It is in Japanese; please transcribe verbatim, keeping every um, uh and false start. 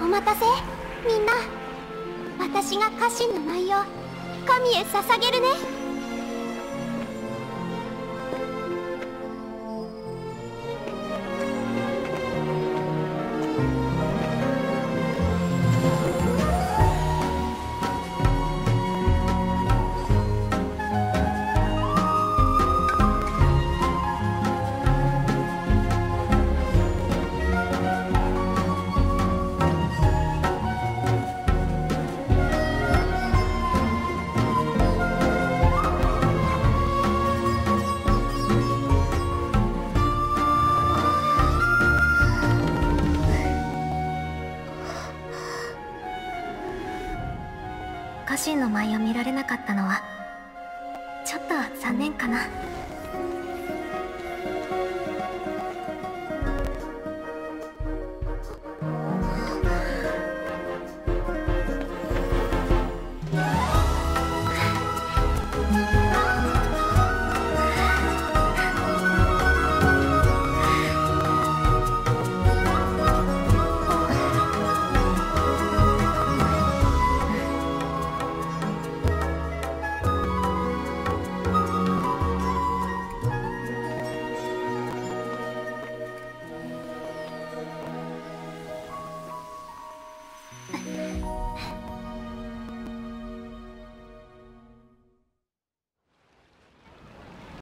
待たせ。みんな、私が家臣の舞を神へ捧げるね。 家臣の舞を見られなかったのはちょっと残念かな。